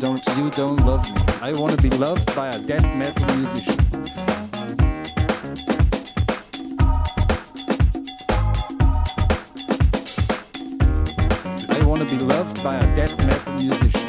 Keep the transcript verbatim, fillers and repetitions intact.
don't, you don't love me. I want to be loved by a death metal musician. I want to be loved by a death metal musician.